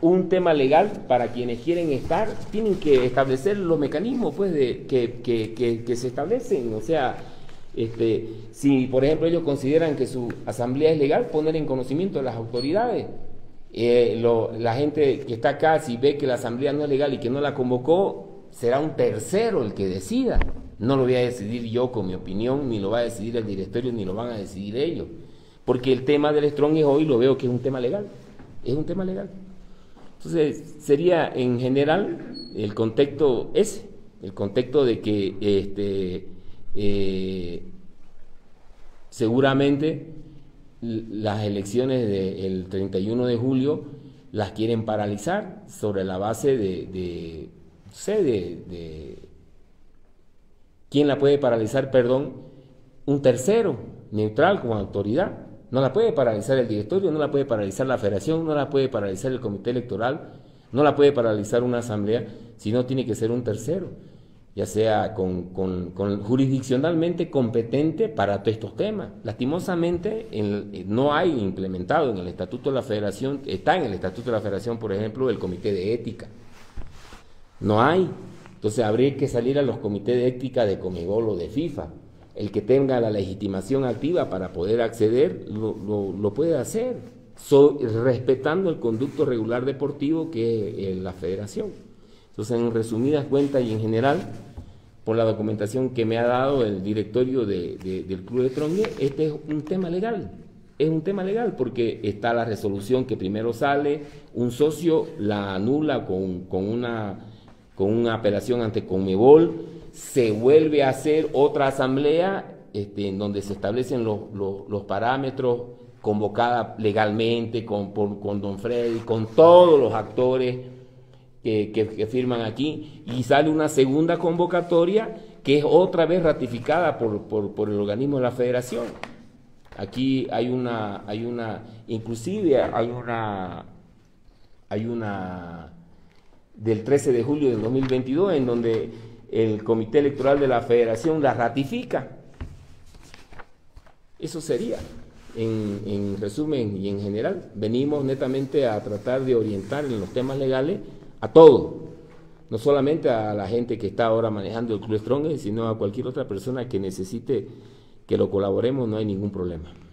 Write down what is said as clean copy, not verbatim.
un tema legal para quienes quieren estar, tienen que establecer los mecanismos pues que se establecen. O sea, si por ejemplo ellos consideran que su asamblea es legal, poner en conocimiento de las autoridades. La gente que está acá, si ve que la asamblea no es legal y que no la convocó, será un tercero el que decida. No lo voy a decidir yo con mi opinión, ni lo va a decidir el directorio, ni lo van a decidir ellos. Porque el tema del Strong hoy lo veo que es un tema legal. Es un tema legal. Entonces, sería en general el contexto ese, el contexto de que seguramente las elecciones del 31 de julio las quieren paralizar sobre la base de ¿quién la puede paralizar? Perdón, un tercero neutral como autoridad. No la puede paralizar el directorio, no la puede paralizar la federación, no la puede paralizar el comité electoral, no la puede paralizar una asamblea, sino tiene que ser un tercero, ya sea jurisdiccionalmente competente para todos estos temas. Lastimosamente no hay implementado en el Estatuto de la Federación, está en el Estatuto de la Federación, por ejemplo, el comité de ética. No hay. Entonces habría que salir a los comités de ética de Conmebol o de FIFA. El que tenga la legitimación activa para poder acceder, lo puede hacer, respetando el conducto regular deportivo que es la federación. Entonces, en resumidas cuentas y en general, por la documentación que me ha dado el directorio del Club de Trongue, este es un tema legal. Es un tema legal porque está la resolución que primero sale, un socio la anula con una apelación ante Conmebol, se vuelve a hacer otra asamblea en donde se establecen los parámetros, convocada legalmente con don Freddy, con todos los actores que firman aquí, y sale una segunda convocatoria que es otra vez ratificada por el organismo de la federación. Aquí hay una del 13 de julio del 2022 en donde el Comité Electoral de la Federación la ratifica. Eso sería, en resumen y en general. Venimos netamente a tratar de orientar en los temas legales a todos, no solamente a la gente que está ahora manejando el Club Strong, sino a cualquier otra persona que necesite que lo colaboremos, no hay ningún problema.